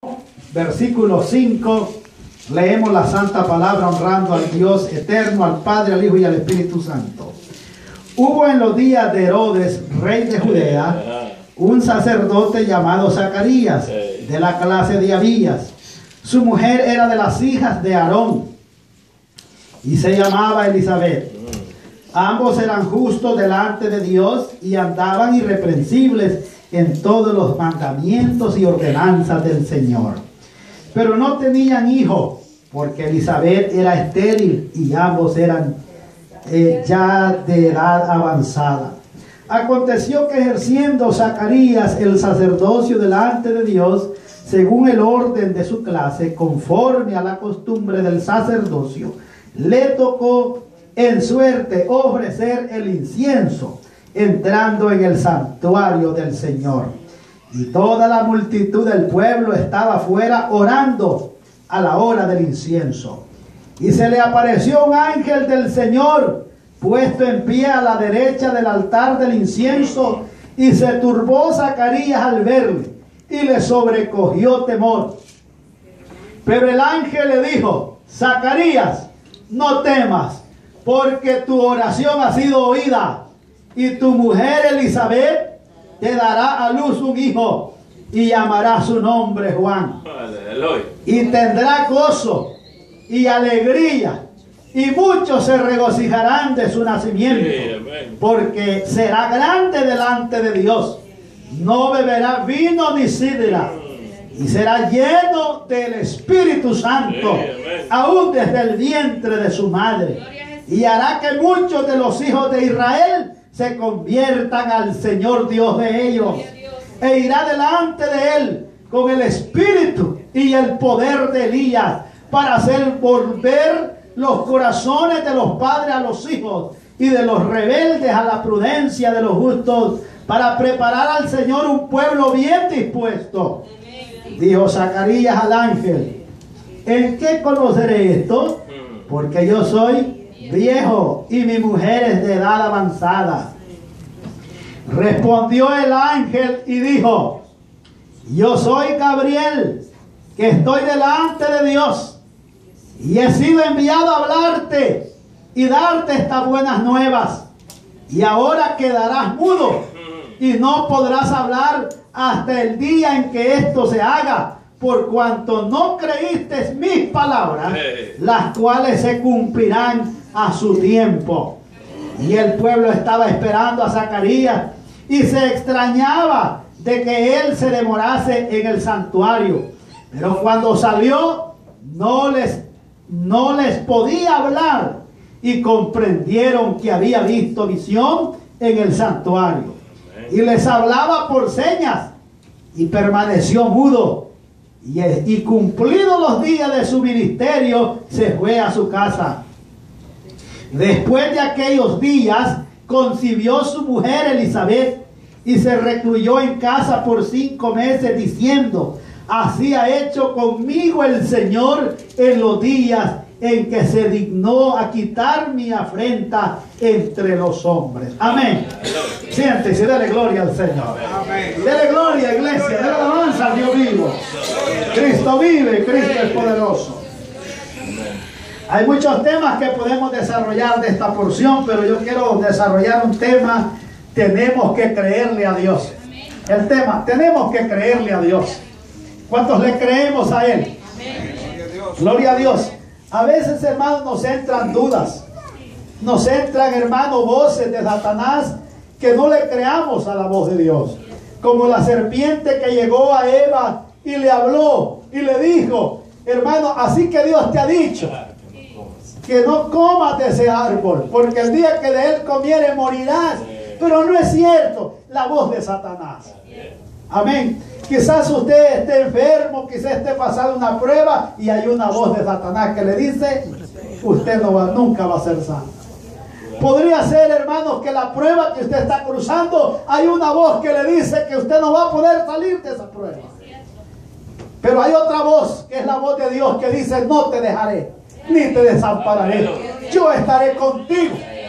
versículo 5, leemos la santa palabra honrando al Dios eterno, al Padre, al Hijo y al Espíritu Santo. Hubo en los días de Herodes, rey de Judea, un sacerdote llamado Zacarías, de la clase de Abías. Su mujer era de las hijas de Aarón y se llamaba Elizabeth. Ambos eran justos delante de Dios y andaban irreprensibles en todos los mandamientos y ordenanzas del Señor. Pero no tenían hijo, porque Elizabeth era estéril y ambos eran ya de edad avanzada. Aconteció que ejerciendo Zacarías el sacerdocio delante de Dios, según el orden de su clase, conforme a la costumbre del sacerdocio, le tocó en suerte ofrecer el incienso, entrando en el santuario del Señor. Y toda la multitud del pueblo estaba afuera orando a la hora del incienso. Y se le apareció un ángel del Señor, puesto en pie a la derecha del altar del incienso, y se turbó Zacarías al verle, y le sobrecogió temor. Pero el ángel le dijo: Zacarías, no temas, porque tu oración ha sido oída, y tu mujer Elizabeth te dará a luz un hijo, y llamará su nombre Juan. Y tendrá gozo y alegría, y muchos se regocijarán de su nacimiento, porque será grande delante de Dios. No beberá vino ni sidra, y será lleno del Espíritu Santo, aún desde el vientre de su madre. Y hará que muchos de los hijos de Israel se conviertan al Señor Dios de ellos. E irá delante de él con el espíritu y el poder de Elías, para hacer volver los corazones de los padres a los hijos, y de los rebeldes a la prudencia de los justos, para preparar al Señor un pueblo bien dispuesto. Dijo Zacarías al ángel: ¿en qué conoceré esto? Porque yo soy viejo y mi mujer es de edad avanzada. Respondió el ángel y dijo: yo soy Gabriel, que estoy delante de Dios, y he sido enviado a hablarte y darte estas buenas nuevas. Y ahora quedarás mudo y no podrás hablar hasta el día en que esto se haga, por cuanto no creíste mis palabras, las cuales se cumplirán a su tiempo. Y el pueblo estaba esperando a Zacarías y se extrañaba de que él se demorase en el santuario. Pero cuando salió, no les podía hablar, y comprendieron que había visto visión en el santuario. Y les hablaba por señas, y permaneció mudo. Y cumplidos los días de su ministerio, se fue a su casa. Después de aquellos días, concibió su mujer Elizabeth, y se recluyó en casa por 5 meses, diciendo: así ha hecho conmigo el Señor en los días en que se dignó a quitar mi afrenta entre los hombres. Amén. Siéntese y dele gloria al Señor. Amén. Dele gloria, iglesia. Dele alabanza al Dios vivo. Cristo vive, Cristo es poderoso. Hay muchos temas que podemos desarrollar de esta porción, pero yo quiero desarrollar un tema: tenemos que creerle a Dios. El tema: tenemos que creerle a Dios. ¿Cuántos le creemos a Él? Gloria a Dios. A veces, hermanos, nos entran dudas, nos entran, hermanos, voces de Satanás, que no le creamos a la voz de Dios. Como la serpiente que llegó a Eva y le habló y le dijo: hermano, así que Dios te ha dicho que no comas de ese árbol, porque el día que de él comieres morirás. Pero no es cierto, la voz de Satanás. Amén. Quizás usted esté enfermo, quizás esté pasando una prueba, y hay una voz de Satanás que le dice: usted nunca va a ser sano. Podría ser, hermanos, que la prueba que usted está cruzando, hay una voz que le dice que usted no va a poder salir de esa prueba. Pero hay otra voz, que es la voz de Dios, que dice: no te dejaré, ni te desampararé. Yo estaré contigo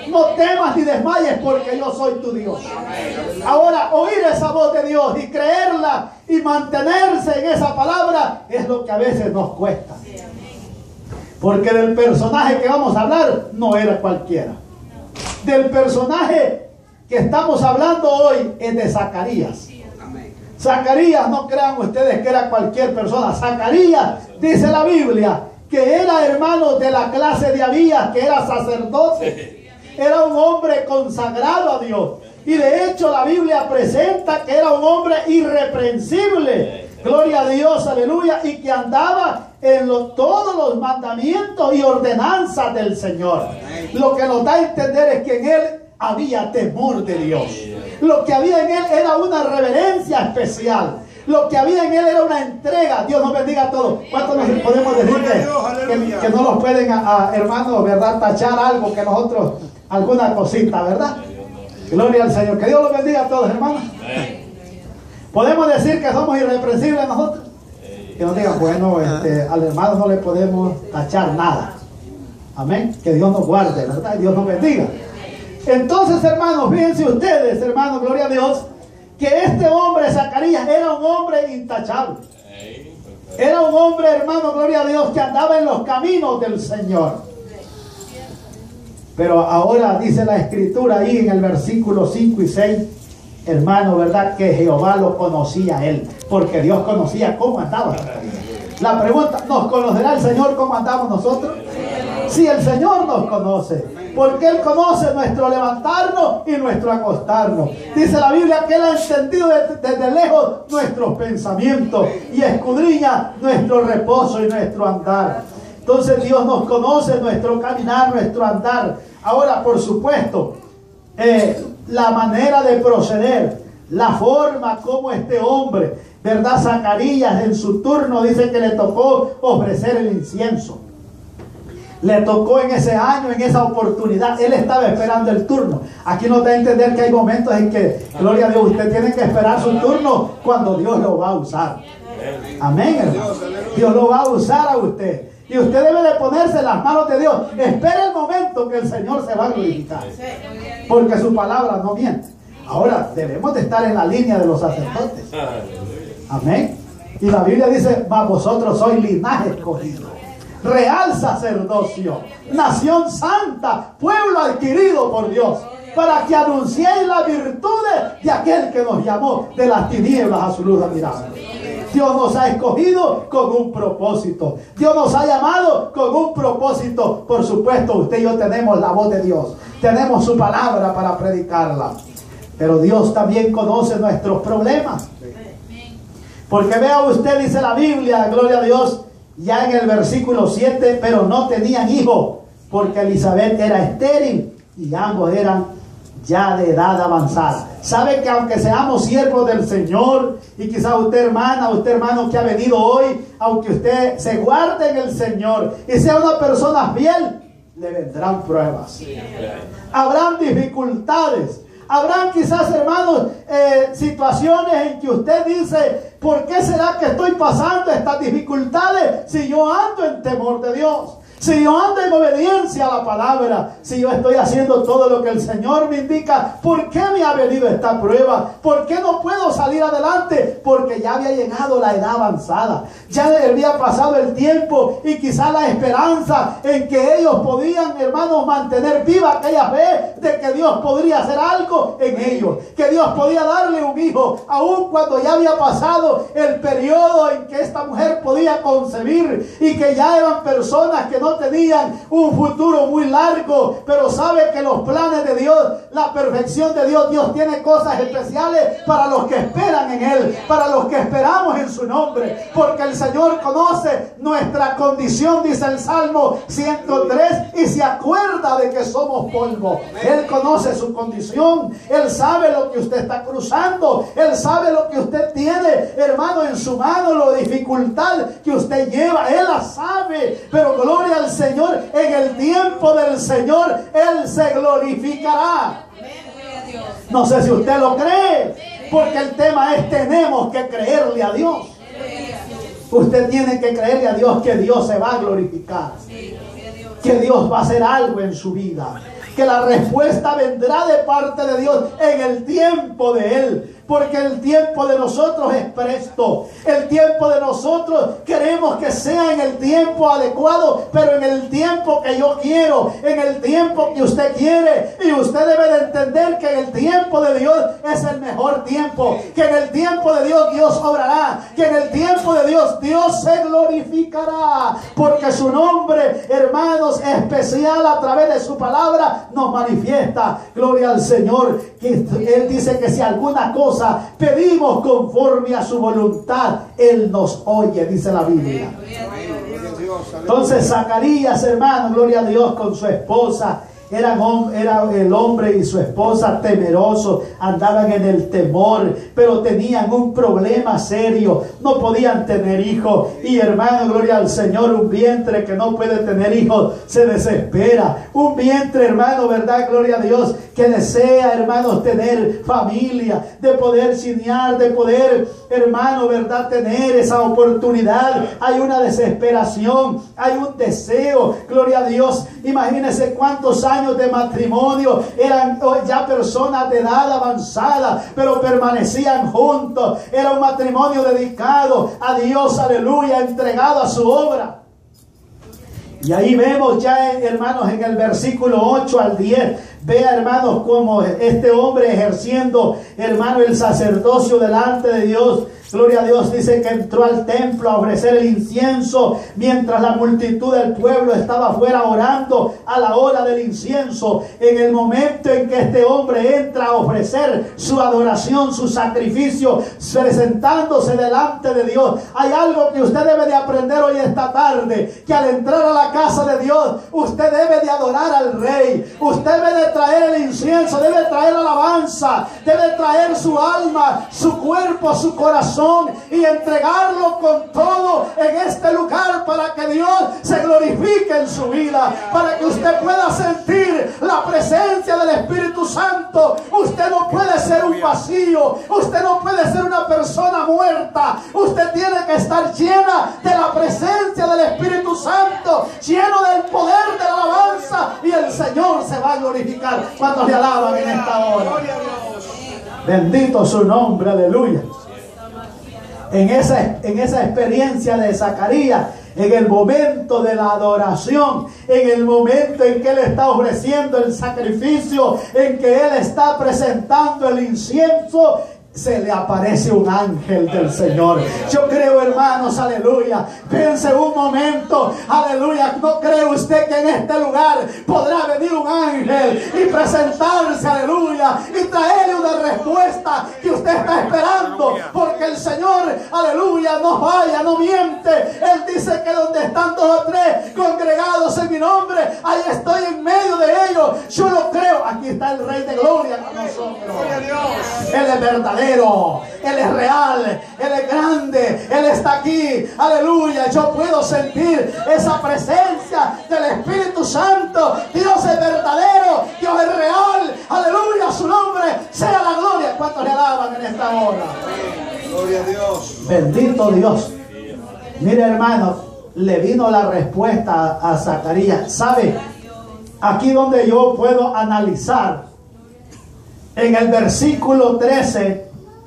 no temas ni desmayes porque yo soy tu Dios. Ahora, oír esa voz de Dios y creerla y mantenerse en esa palabra es lo que a veces nos cuesta. Porque del personaje que vamos a hablar no era cualquiera. Del personaje que estamos hablando hoy es de Zacarías. Zacarías, no crean ustedes que era cualquier persona. Zacarías, dice la Biblia, que era hermano de la clase de Abías, que era sacerdote. Era un hombre consagrado a Dios. Y de hecho la Biblia presenta que era un hombre irreprensible. Gloria a Dios, aleluya. Y que andaba en todos los mandamientos y ordenanzas del Señor. Lo que nos da a entender es que en él había temor de Dios. Lo que había en él era una reverencia especial. Lo que había en él era una entrega. Dios nos bendiga a todos. ¿Cuántos nos podemos decir que no nos pueden, hermanos, verdad, tachar algo que nosotros, alguna cosita, verdad? Gloria al Señor. Que Dios los bendiga a todos, hermanos. ¿Podemos decir que somos irreprensibles nosotros? Que nos digan, bueno, al hermano no le podemos tachar nada. Amén. Que Dios nos guarde, ¿verdad? Y Dios nos bendiga. Entonces, hermanos, fíjense ustedes, hermanos, gloria a Dios, que este hombre, Zacarías, era un hombre intachable. Era un hombre, hermano, gloria a Dios, que andaba en los caminos del Señor. Pero ahora dice la Escritura ahí en el versículo 5 y 6, hermano, ¿verdad? Que Jehová lo conocía a él, porque Dios conocía cómo andaba Zacarías. La pregunta, ¿nos conocerá el Señor cómo andamos nosotros? Sí, el Señor nos conoce, porque Él conoce nuestro levantarnos y nuestro acostarnos. Dice la Biblia que Él ha entendido desde lejos nuestros pensamientos y escudriña nuestro reposo y nuestro andar. Entonces Dios nos conoce nuestro caminar, nuestro andar. Ahora, por supuesto, la manera de proceder, la forma como este hombre, ¿verdad? Zacarías en su turno dice que le tocó ofrecer el incienso. Le tocó en ese año, en esa oportunidad. Él estaba esperando el turno. Aquí nos da a entender que hay momentos en que, gloria a Dios, usted tiene que esperar su turno cuando Dios lo va a usar. Amén, hermano. Dios lo va a usar a usted. Y usted debe de ponerse en las manos de Dios. Espere el momento que el Señor se va a glorificar. Porque su palabra no miente. Ahora, debemos de estar en la línea de los sacerdotes. Amén. Y la Biblia dice, mas vosotros sois linaje escogido, real sacerdocio, nación santa, pueblo adquirido por Dios, para que anunciéis las virtudes de aquel que nos llamó de las tinieblas a su luz admirable. Dios nos ha escogido con un propósito. Dios nos ha llamado con un propósito. Por supuesto, usted y yo tenemos la voz de Dios. Tenemos su palabra para predicarla. Pero Dios también conoce nuestros problemas. Porque vea usted, dice la Biblia, gloria a Dios, ya en el versículo 7, pero no tenían hijo, porque Elizabeth era estéril y ambos eran ya de edad avanzada. Sabe que aunque seamos siervos del Señor, y quizá usted hermano que ha venido hoy, aunque usted se guarde en el Señor y sea una persona fiel, le vendrán pruebas. Habrán dificultades. Habrán quizás, hermanos, situaciones en que usted dice, ¿por qué será que estoy pasando estas dificultades si yo ando en temor de Dios? Si yo ando en obediencia a la palabra, si yo estoy haciendo todo lo que el Señor me indica, ¿por qué me ha venido esta prueba? ¿Por qué no puedo salir adelante? Porque ya había llegado la edad avanzada. Ya había pasado el tiempo y quizá la esperanza en que ellos podían, hermanos, mantener viva aquella fe de que Dios podría hacer algo en ellos, que Dios podía darle un hijo, aun cuando ya había pasado el periodo en que esta mujer podía concebir y que ya eran personas que no tenían un futuro muy largo, pero sabe que los planes de Dios, la perfección de Dios, Dios tiene cosas especiales para los que esperan en Él, para los que esperamos en su nombre, porque el Señor conoce nuestra condición, dice el Salmo 103, y se acuerda de que somos polvo. Él conoce su condición, Él sabe lo que usted está cruzando, Él sabe lo que usted tiene, hermano, en su mano, la dificultad que usted lleva, Él la sabe, pero gloria al Señor, en el tiempo del Señor Él se glorificará. No sé si usted lo cree, porque el tema es: tenemos que creerle a Dios. Usted tiene que creerle a Dios que Dios se va a glorificar, que Dios va a hacer algo en su vida, que la respuesta vendrá de parte de Dios en el tiempo de Él. Porque el tiempo de nosotros es presto. El tiempo de nosotros queremos que sea en el tiempo adecuado, pero en el tiempo que yo quiero, en el tiempo que usted quiere. Y usted debe de entender que en el tiempo de Dios es el mejor tiempo. Que en el tiempo de Dios, Dios obrará. Que en el tiempo de Dios, Dios se glorificará. Porque su nombre, hermanos, especial a través de su palabra nos manifiesta. Gloria al Señor. Que Él dice que si alguna cosa pedimos conforme a su voluntad, Él nos oye, dice la Biblia. Entonces Zacarías, hermano, gloria a Dios, con su esposa, era el hombre y su esposa temerosos, andaban en el temor, pero tenían un problema serio, no podían tener hijos. Y hermano, gloria al Señor, un vientre que no puede tener hijos se desespera. Un vientre, hermano, verdad, gloria a Dios, que desea, hermanos, tener familia, de poder cinear, de poder, hermano, verdad, tener esa oportunidad. Hay una desesperación, hay un deseo, gloria a Dios. Imagínense cuántos años de matrimonio, eran ya personas de edad avanzada, pero permanecían juntos. Era un matrimonio dedicado a Dios, aleluya, entregado a su obra. Y ahí vemos ya, hermanos, en el versículo 8 al 10, vea, hermanos, cómo este hombre ejerciendo, hermano, el sacerdocio delante de Dios. Gloria a Dios, dice que entró al templo a ofrecer el incienso mientras la multitud del pueblo estaba afuera orando a la hora del incienso. En el momento en que este hombre entra a ofrecer su adoración, su sacrificio, presentándose delante de Dios, hay algo que usted debe de aprender hoy esta tarde, que al entrar a la casa de Dios, usted debe de adorar al Rey. Usted debe de traer el incienso, debe traer alabanza, debe traer su alma, su cuerpo, su corazón, y entregarlo con todo en este lugar para que Dios se glorifique en su vida, para que usted pueda sentir la presencia del Espíritu Santo. Usted no puede ser un vacío, usted no puede ser una persona muerta. Usted tiene que estar llena de la presencia del Espíritu Santo, lleno del poder de la alabanza, y el Señor se va a glorificar cuando le alaban en esta hora. Bendito su nombre, aleluya. En esa experiencia de Zacarías, en el momento de la adoración, en el momento en que Él está ofreciendo el sacrificio, en que Él está presentando el incienso, se le aparece un ángel del Señor. Yo creo, hermanos, aleluya. Piense un momento, aleluya. ¿No cree usted que en este lugar podrá venir un ángel y presentarse, aleluya, y traerle una respuesta que usted está esperando? Porque el Señor, aleluya, no falla, no miente. Él dice que donde están 2 o 3 congregados en mi nombre, ahí estoy en medio de ellos. Yo lo creo. Aquí está el Rey de Gloria con nosotros. Él es verdadero. Él es real, Él es grande, Él está aquí, aleluya. Yo puedo sentir esa presencia del Espíritu Santo. Dios es verdadero, Dios es real, aleluya. Su nombre sea la gloria. ¿Cuántos le alaban en esta hora? Gloria a Dios. Bendito Dios. Mire, hermano, le vino la respuesta a Zacarías. ¿Sabe? Aquí donde yo puedo analizar, en el versículo 13,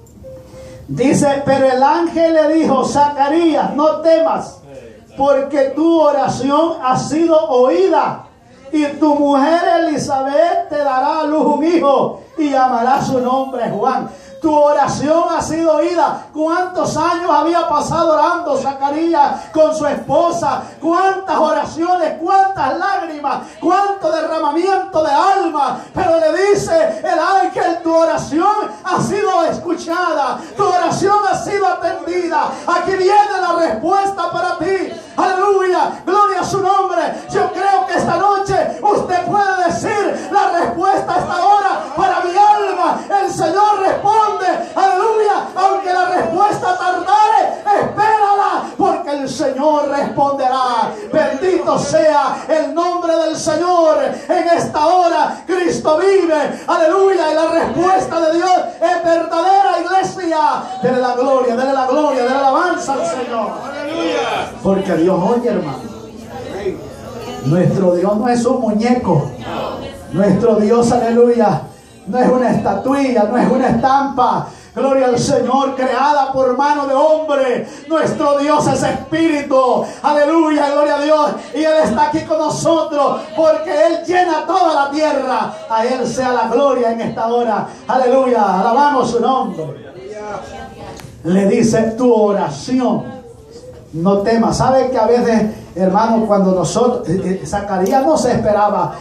dice: pero el ángel le dijo: Zacarías, no temas, porque tu oración ha sido oída, y tu mujer Elizabeth te dará a luz un hijo, y llamará su nombre Juan. Tu oración ha sido oída. ¿Cuántos años había pasado orando Zacarías con su esposa? ¿Cuántas oraciones? ¿Cuántas lágrimas? ¿Cuánto derramamiento de alma? Pero le dice el ángel: tu oración ha sido escuchada, tu oración ha sido atendida. Aquí viene la respuesta para ti. Aleluya, gloria a su nombre. Yo creo que esta noche usted puede decir: la respuesta a esta hora para mi alma, el Señor responde. Aleluya, aunque la respuesta tardare, espérala, porque el Señor responderá. Bendito sea el nombre del Señor. En esta hora Cristo vive, aleluya, y la respuesta de Dios es verdadera, iglesia. Dele la gloria, dele la gloria, dele la alabanza al Señor. Aleluya. Porque Dios oye, hermano. Nuestro Dios no es un muñeco. Nuestro Dios, aleluya, no es una estatuilla, no es una estampa. Gloria al Señor, creada por mano de hombre. Nuestro Dios es espíritu. Aleluya, gloria a Dios. Y Él está aquí con nosotros porque Él llena toda la tierra. A Él sea la gloria en esta hora. Aleluya, alabamos su nombre. Le dice tu oración. No temas. ¿Sabe que a veces, hermano, cuando nosotros, Zacarías no se esperaba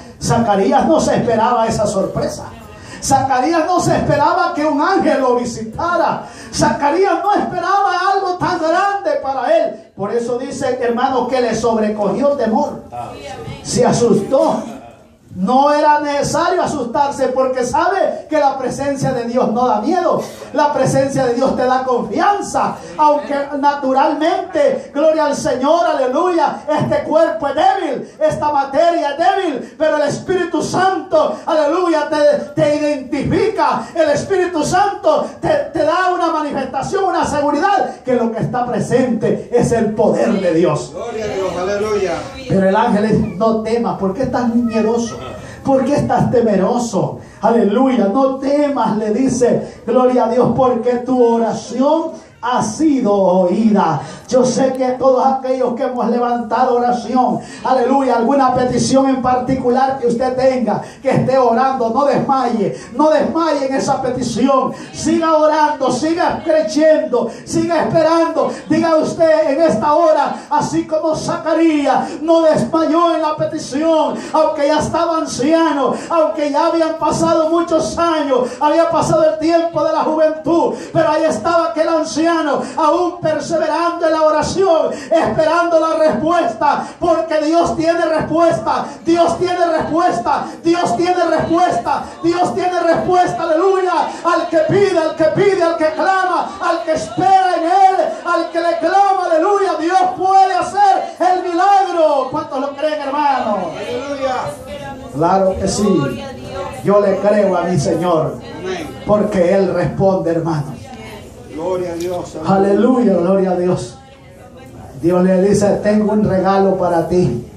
esa sorpresa? Zacarías no se esperaba que un ángel lo visitara. Zacarías no esperaba algo tan grande para él. Por eso dice, hermano, que le sobrecogió temor. Se asustó. No era necesario asustarse porque sabe que la presencia de Dios no da miedo. La presencia de Dios te da confianza. Aunque naturalmente, gloria al Señor, aleluya, este cuerpo es débil, esta materia es débil, pero el Espíritu Santo, aleluya, te identifica. El Espíritu Santo te da una manifestación, una seguridad que lo que está presente es el poder de Dios. Gloria a Dios, aleluya. Pero el ángel le dice, no temas. ¿Por qué estás miedoso? ¿Por qué estás temeroso? Aleluya, no temas, le dice, gloria a Dios, porque tu oración ha sido oída. Yo sé que todos aquellos que hemos levantado oración, aleluya, alguna petición en particular que usted tenga, que esté orando, no desmaye en esa petición. Siga orando, siga creyendo, siga esperando. Diga usted en esta hora, así como Zacarías no desmayó en la petición, aunque ya estaba anciano, aunque ya habían pasado muchos años, había pasado el tiempo de la juventud, pero ahí estaba aquel anciano aún perseverando en la oración, esperando la respuesta, porque Dios tiene respuesta, Dios tiene respuesta, Dios tiene respuesta, Dios tiene respuesta, aleluya, al que pide, al que clama, al que espera en Él, al que le clama, aleluya, Dios puede hacer el milagro. ¿Cuántos lo creen, hermano? Aleluya. Claro que sí, yo le creo a mi Señor, porque Él responde, hermano. Gloria a Dios. Aleluya, gloria a Dios. Dios le dice, tengo un regalo para ti.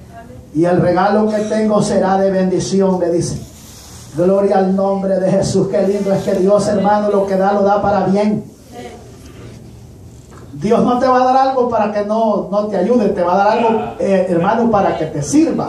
Y el regalo que tengo será de bendición, le dice. Gloria al nombre de Jesús. Qué lindo es que Dios, hermano, lo que da, lo da para bien. Dios no te va a dar algo para que no te ayude. Te va a dar algo, hermano, para que te sirva.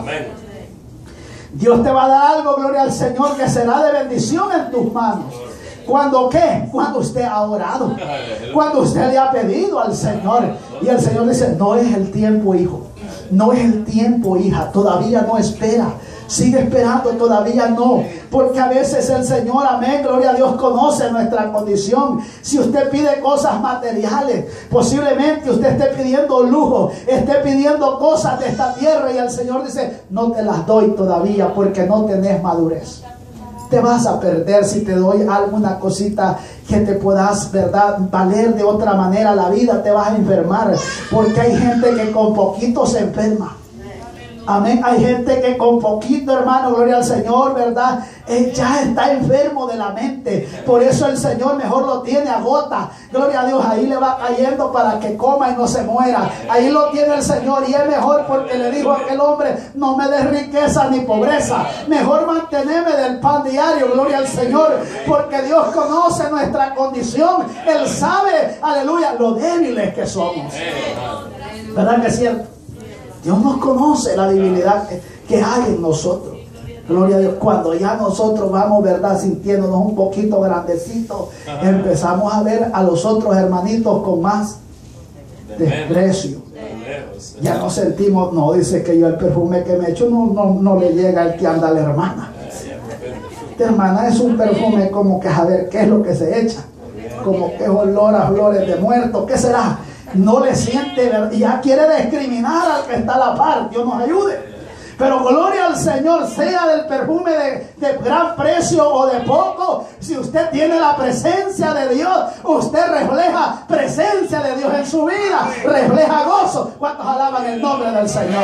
Dios te va a dar algo, gloria al Señor, que será de bendición en tus manos. ¿Cuándo qué? Cuando usted ha orado, cuando usted le ha pedido al Señor. Y el Señor dice, no es el tiempo, hijo, no es el tiempo, hija, todavía no espera. Sigue esperando, todavía no. Porque a veces el Señor, amén, gloria a Dios, conoce nuestra condición. Si usted pide cosas materiales, posiblemente usted esté pidiendo lujo, esté pidiendo cosas de esta tierra, y el Señor dice, no te las doy todavía porque no tenés madurez. Te vas a perder si te doy alguna cosita que te puedas, verdad, valer de otra manera la vida. Te vas a enfermar, porque hay gente que con poquito se enferma. Amén. Hay gente que con poquito, hermano, gloria al Señor, ¿verdad? Ya está enfermo de la mente. Por eso el Señor mejor lo tiene a gota. Gloria a Dios, ahí le va cayendo para que coma y no se muera. Ahí lo tiene el Señor, y es mejor porque le dijo a aquel hombre, no me des riqueza ni pobreza. Mejor mantenerme del pan diario, gloria al Señor. Porque Dios conoce nuestra condición. Él sabe, aleluya, lo débiles que somos. ¿Verdad que es cierto? Dios nos conoce la debilidad que hay en nosotros. Gloria a Dios. Cuando ya nosotros vamos, verdad, sintiéndonos un poquito grandecitos, empezamos a ver a los otros hermanitos con más desprecio. Ya no sentimos, no, dice que yo el perfume que me echo no le llega al que anda la hermana. Esta hermana es un perfume como que, a ver, ¿qué es lo que se echa? Como que es olor a flores de muerto. ¿Qué será? No le siente, y ya quiere discriminar al que está a la par. Dios nos ayude. Pero gloria al Señor, sea del perfume de gran precio o de poco. Si usted tiene la presencia de Dios, usted refleja presencia de Dios en su vida, refleja gozo. ¿Cuántos alaban el nombre del Señor?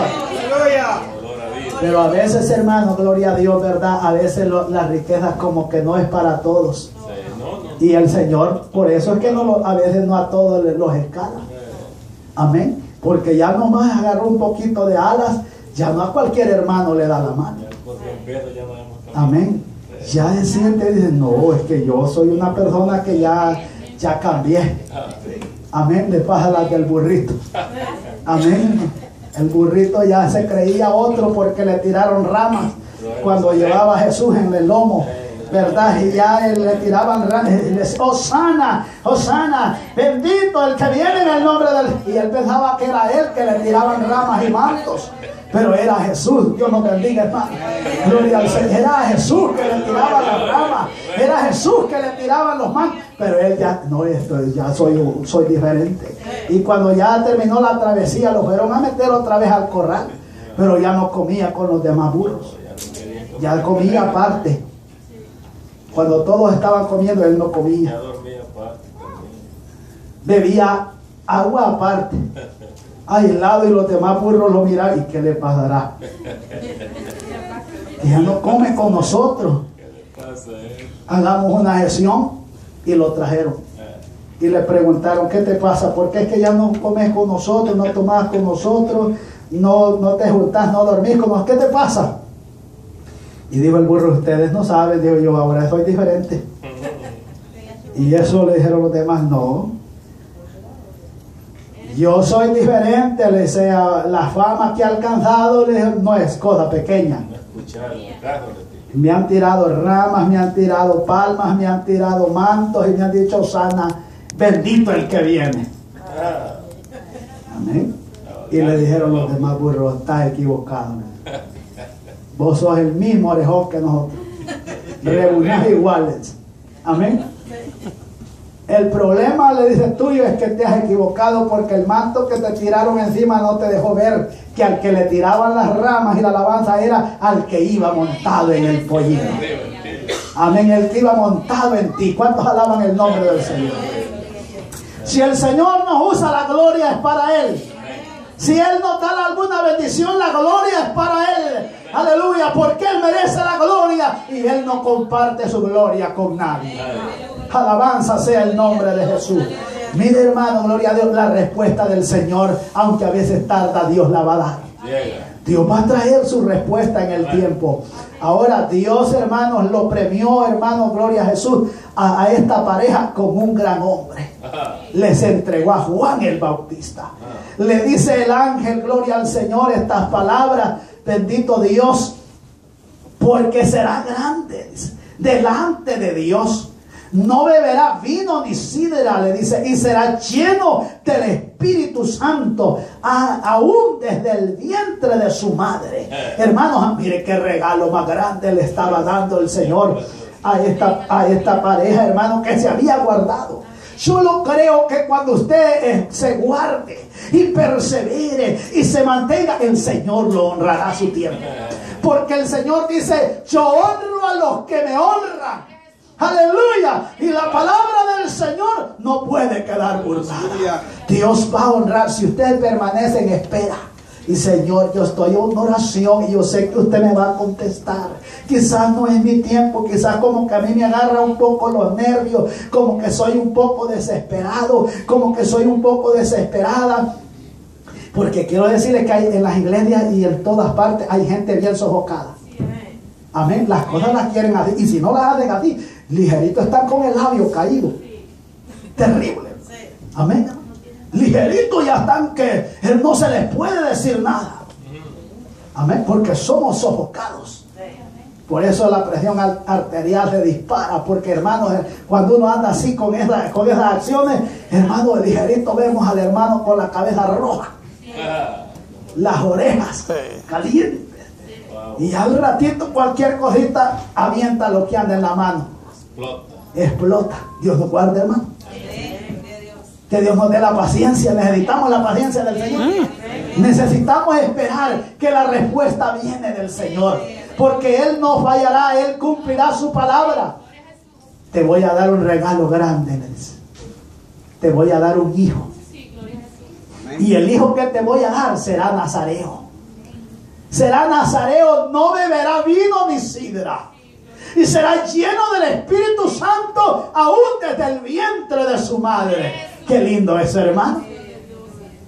Pero a veces, hermano, gloria a Dios, ¿verdad? A veces las riquezas como que no es para todos. Y el Señor, por eso es que a veces no a todos los escala. Amén. Porque ya nomás agarró un poquito de alas, ya no a cualquier hermano le da la mano. Amén. Ya se siente y dice, no, es que yo soy una persona que ya cambié. Amén. Le pasa la del burrito. Amén. El burrito ya se creía otro porque le tiraron ramas cuando llevaba a Jesús en el lomo, ¿verdad? Y ya le tiraban ramas. Hosana, Hosana, bendito el que viene en el nombre del... Y él pensaba que era él que le tiraban ramas y mantos, pero era Jesús. Dios nos bendiga, hermano. Gloria al Señor. Era Jesús que le tiraban las ramas, era Jesús que le tiraban los mantos, pero él ya, no, ya soy diferente. Y cuando ya terminó la travesía, lo fueron a meter otra vez al corral, pero ya no comía con los demás burros, ya comía aparte. Cuando todos estaban comiendo, él no comía. Bebía agua aparte, aislado, y los demás burros lo miraban. ¿Y qué le pasará? Y él no come con nosotros. Hagamos una gestión. Y lo trajeron. Y le preguntaron, ¿qué te pasa? ¿Por qué es que ya no comes con nosotros, no tomas con nosotros, no te juntás, no dormís con nosotros? ¿Qué te pasa? Y dijo el burro, ustedes no saben. Digo yo, ahora soy diferente. Y eso le dijeron los demás, no. Yo soy diferente. Le decía, la fama que he alcanzado, le dije, no es cosa pequeña. Me han tirado ramas, me han tirado palmas, me han tirado mantos y me han dicho, Hosana, bendito el que viene. Amén. Y le dijeron los demás burros, estás equivocado. Vos sos el mismo orejón que nosotros. Reunás iguales. Amén. El problema, le dice, tuyo es que te has equivocado, porque el manto que te tiraron encima no te dejó ver que al que le tiraban las ramas y la alabanza era al que iba montado en el pollino. Amén, el que iba montado en ti. ¿Cuántos alaban el nombre del Señor? Si el Señor nos usa, la gloria es para Él. Si Él nos da alguna bendición, la gloria es para Él. Aleluya, porque Él merece la gloria y Él no comparte su gloria con nadie. Alabanza sea el nombre de Jesús. Mire, hermano, gloria a Dios, la respuesta del Señor, aunque a veces tarda, Dios la va a dar. Dios va a traer su respuesta en el tiempo. Ahora Dios, hermanos, lo premió, hermanos, gloria a Jesús, a esta pareja con un gran hombre. Les entregó a Juan el Bautista. Le dice el ángel, gloria al Señor, estas palabras, bendito Dios, porque será grande delante de Dios. No beberá vino ni sidra, le dice, y será lleno del Espíritu Santo, aún desde el vientre de su madre. Hermanos, mire qué regalo más grande le estaba dando el Señor a esta pareja, hermano, que se había guardado. Solo creo que cuando usted se guarde y persevere y se mantenga, el Señor lo honrará a su tiempo. Porque el Señor dice, yo honro a los que me honran. Aleluya. Y la palabra del Señor no puede quedar burlada. Dios va a honrar si usted permanece en espera. Y Señor, yo estoy en oración y yo sé que usted me va a contestar. Quizás no es mi tiempo, quizás como que a mí me agarra un poco los nervios, como que soy un poco desesperado, como que soy un poco desesperada. Porque quiero decirles que hay, en las iglesias y en todas partes hay gente bien sofocada. Amén. Las cosas las quieren así. Y si no las hacen así, ligerito están con el labio caído. Terrible. Amén. Ligerito ya están que no se les puede decir nada. Amén. Porque somos sofocados. Por eso la presión arterial se dispara. Porque, hermanos, cuando uno anda así con esas acciones, hermano, ligerito vemos al hermano con la cabeza roja, las orejas calientes. Y al ratito cualquier cosita avienta lo que anda en la mano. Explota. Dios nos guarde, hermano. Que Dios nos dé la paciencia. Necesitamos la paciencia del Señor. Necesitamos esperar que la respuesta viene del Señor. Porque Él no fallará. Él cumplirá su palabra. Te voy a dar un regalo grande, le dice. Te voy a dar un hijo. Y el hijo que te voy a dar será nazareo. Será nazareo, no beberá vino ni sidra. Y será lleno del Espíritu Santo aún desde el vientre de su madre. Qué lindo es, hermano.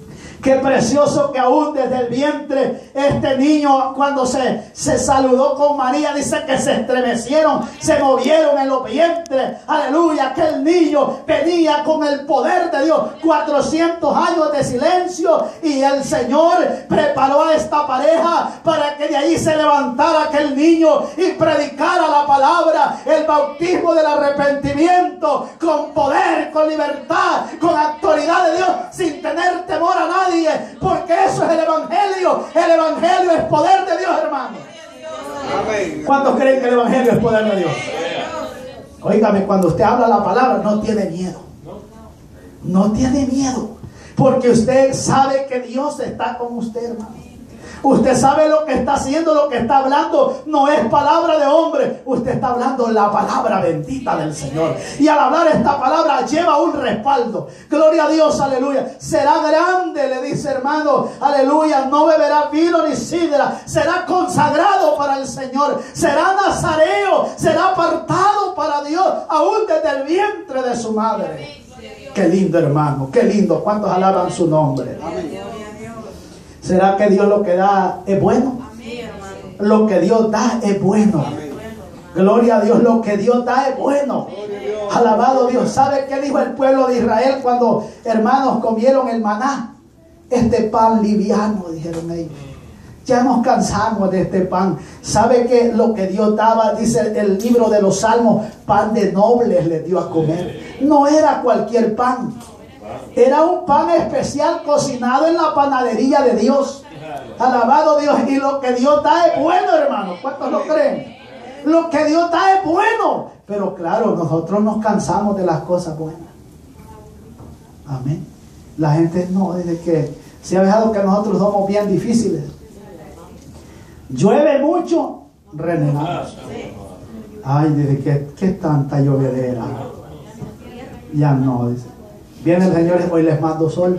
Qué precioso que aún desde el vientre este niño, cuando se saludó con María, dice que se estremecieron, se movieron en los vientres. Aleluya, aquel niño venía con el poder de Dios. 400 años de silencio y el Señor preparó a esta pareja para que de ahí se levantara aquel niño y predicara la palabra, el bautismo del arrepentimiento, con poder, con libertad, con autoridad de Dios, sin tener temor a nadie. Porque eso es el Evangelio. El Evangelio es poder de Dios, hermano. Amén. ¿Cuántos creen que el Evangelio es poder de Dios? Óigame, cuando usted habla la palabra, no tiene miedo. No tiene miedo. Porque usted sabe que Dios está con usted, hermano. Usted sabe lo que está haciendo, lo que está hablando. No es palabra de hombre. Usted está hablando la palabra bendita del Señor. Y al hablar esta palabra lleva un respaldo. Gloria a Dios, aleluya. Será grande, le dice, hermano, aleluya. No beberá vino ni sidra. Será consagrado para el Señor. Será nazareo. Será apartado para Dios, aún desde el vientre de su madre. Qué lindo, hermano. Qué lindo. ¿Cuántos alaban su nombre? Amén. ¿Será que Dios lo que da es bueno? Lo que Dios da es bueno. Gloria a Dios, lo que Dios da es bueno. Alabado Dios. ¿Sabe qué dijo el pueblo de Israel cuando, hermanos, comieron el maná? Este pan liviano, dijeron ellos. Ya nos cansamos de este pan. ¿Sabe que lo que Dios daba? Dice el libro de los Salmos, pan de nobles les dio a comer. No era cualquier pan. Era un pan especial cocinado en la panadería de Dios. Alabado Dios. Y lo que Dios da es bueno, hermano. ¿Cuántos lo creen? Lo que Dios da es bueno. Pero claro, nosotros nos cansamos de las cosas buenas. Amén. La gente no, desde que se ha dejado que nosotros somos bien difíciles. Llueve mucho, renegamos. Ay, desde que tanta llovedera. Ya no, dice. Viene el Señor y hoy les mando sol.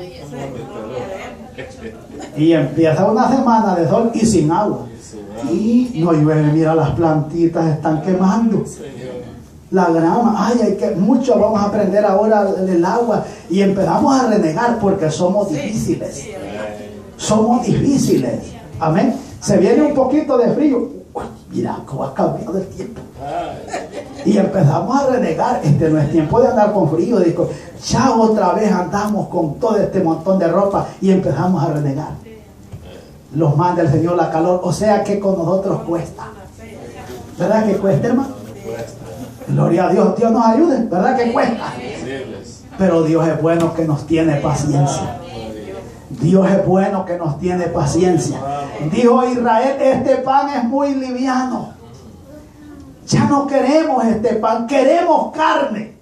Y empieza una semana de sol y sin agua. Y no llueve, mira, las plantitas están quemando. La grama, ay, hay que mucho vamos a aprender ahora del agua. Y empezamos a renegar porque somos difíciles. Somos difíciles. Amén. Se viene un poquito de frío. Uy, mira cómo ha cambiado el tiempo. Y empezamos a renegar. No es tiempo de andar con frío. Digo, ya otra vez andamos con todo este montón de ropa y empezamos a renegar. Los manda el Señor la calor. O sea que con nosotros cuesta. ¿Verdad que cuesta, hermano? Gloria a Dios. Dios nos ayude. ¿Verdad que cuesta? Pero Dios es bueno que nos tiene paciencia. Dios es bueno que nos tiene paciencia. Dijo Israel, este pan es muy liviano. Ya no queremos este pan, queremos carne.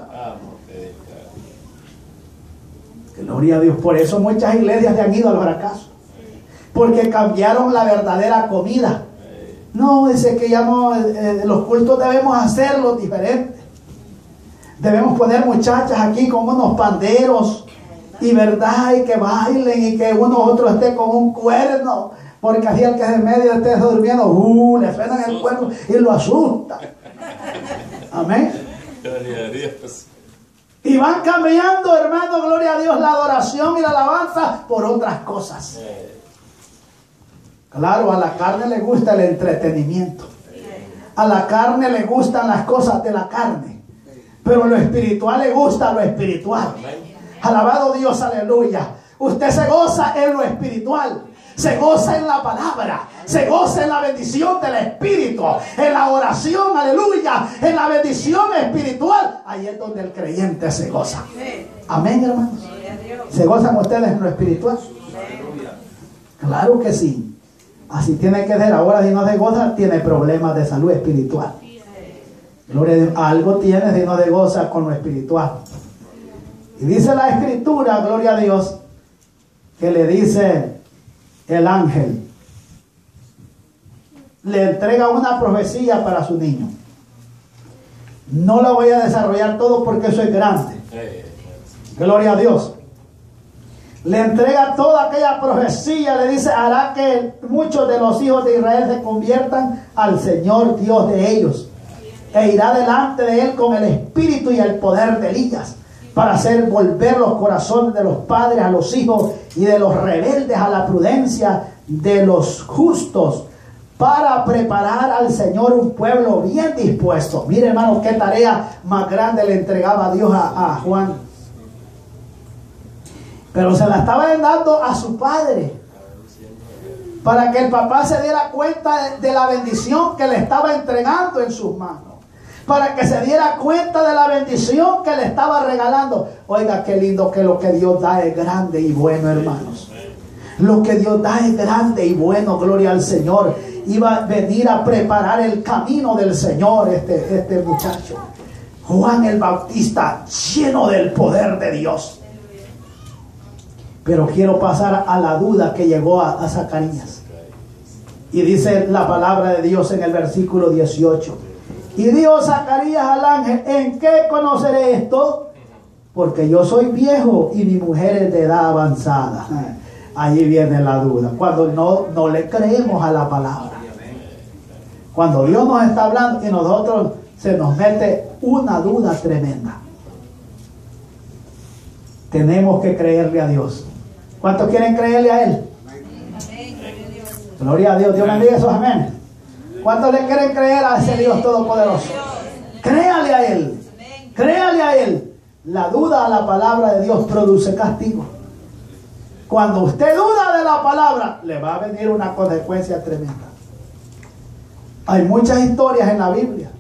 Gloria a Dios. Por eso muchas iglesias se han ido al fracaso. Porque cambiaron la verdadera comida. No, dice que ya no, los cultos debemos hacerlos diferentes. Debemos poner muchachas aquí con unos panderos. Y verdad, y que bailen y que uno u otro esté con un cuerno. Porque así el que es en medio esté durmiendo, le suenan el cuerno y lo asusta. Amén. Gloria a Dios. Y van cambiando, hermano, gloria a Dios, la adoración y la alabanza por otras cosas. Claro, a la carne le gusta el entretenimiento. A la carne le gustan las cosas de la carne. Pero lo espiritual le gusta lo espiritual. Alabado Dios, aleluya. Usted se goza en lo espiritual. Se goza en la palabra. Se goza en la bendición del Espíritu. En la oración, aleluya. En la bendición espiritual. Ahí es donde el creyente se goza. Amén, hermanos. ¿Se gozan ustedes en lo espiritual? Claro que sí. Así tiene que ser. Ahora si no se goza, tiene problemas de salud espiritual. Gloria a Dios. Algo tiene si no se goza con lo espiritual. Y dice la Escritura, gloria a Dios, que le dice el ángel, le entrega una profecía para su niño. No la voy a desarrollar todo porque eso es grande. Gloria a Dios. Le entrega toda aquella profecía, le dice, hará que muchos de los hijos de Israel se conviertan al Señor Dios de ellos. E irá delante de él con el espíritu y el poder de Elías, para hacer volver los corazones de los padres a los hijos y de los rebeldes a la prudencia de los justos, para preparar al Señor un pueblo bien dispuesto. Mire, hermano, qué tarea más grande le entregaba Dios a Juan. Pero se la estaba dando a su padre, para que el papá se diera cuenta de la bendición que le estaba entregando en sus manos, para que se diera cuenta de la bendición que le estaba regalando. Oiga, qué lindo que lo que Dios da es grande y bueno, hermanos. Lo que Dios da es grande y bueno, gloria al Señor. Iba a venir a preparar el camino del Señor este muchacho, Juan el Bautista, lleno del poder de Dios. Pero quiero pasar a la duda que llegó a Zacarías. Y dice la palabra de Dios en el versículo 18. Y dijo Zacarías al ángel: ¿en qué conoceré esto? Porque yo soy viejo y mi mujer es de edad avanzada. Ahí viene la duda. Cuando no le creemos a la palabra. Cuando Dios nos está hablando y nosotros se nos mete una duda tremenda. Tenemos que creerle a Dios. ¿Cuántos quieren creerle a Él? Gloria a Dios. Dios bendiga esos amén. ¿Cuántos le quieren creer a ese Dios todopoderoso? Créale a Él. Créale a Él. La duda a la palabra de Dios produce castigo. Cuando usted duda de la palabra, le va a venir una consecuencia tremenda. Hay muchas historias en la Biblia.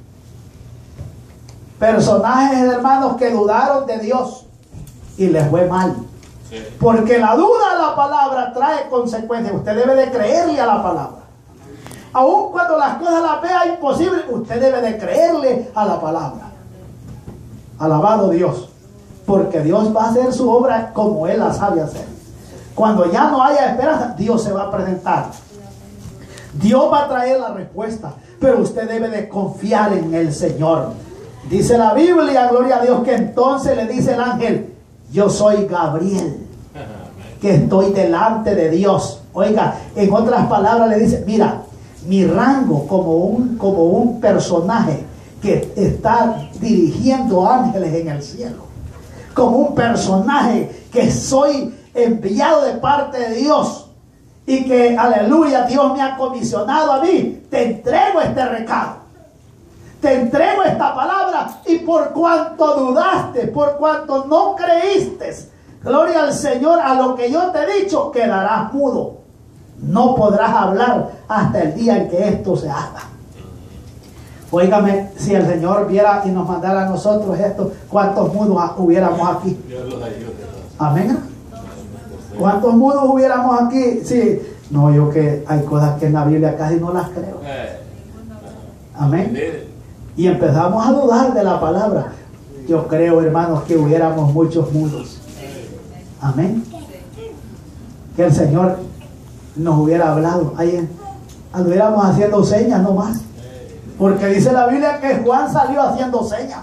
Personajes, hermanos, que dudaron de Dios y les fue mal. Porque la duda a la palabra trae consecuencias. Usted debe de creerle a la palabra. Aun cuando las cosas las vea imposibles, usted debe de creerle a la palabra. Alabado Dios. Porque Dios va a hacer su obra como Él la sabe hacer. Cuando ya no haya esperanza, Dios se va a presentar. Dios va a traer la respuesta. Pero usted debe de confiar en el Señor. Dice la Biblia, gloria a Dios, que entonces le dice el ángel: yo soy Gabriel, que estoy delante de Dios. Oiga, en otras palabras le dice: mira, mi rango como un personaje que está dirigiendo ángeles en el cielo, como un personaje que soy enviado de parte de Dios, y que, aleluya, Dios me ha comisionado a mí, te entrego este recado, te entrego esta palabra, y por cuanto dudaste, por cuanto no creíste, gloria al Señor, a lo que yo te he dicho, quedarás mudo. No podrás hablar hasta el día en que esto se haga. Óigame, si el Señor viera y nos mandara a nosotros esto, ¿cuántos mudos hubiéramos aquí? Amén. ¿Cuántos mudos hubiéramos aquí? Sí. No, yo que hay cosas que en la Biblia casi no las creo. Amén. Y empezamos a dudar de la palabra. Yo creo, hermanos, que hubiéramos muchos mudos. Amén. Que el Señor nos hubiera hablado. Ahí anduviéramos haciendo señas nomás. Porque dice la Biblia que Juan salió haciendo señas.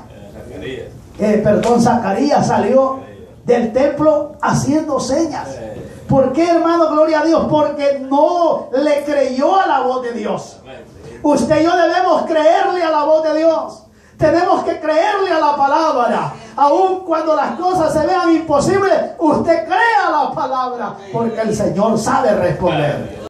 Zacarías salió del templo haciendo señas. ¿Por qué, hermano? Gloria a Dios. Porque no le creyó a la voz de Dios. Usted y yo debemos creerle a la voz de Dios. Tenemos que creerle a la palabra. Aun cuando las cosas se vean imposibles, usted crea la palabra, porque el Señor sabe responder.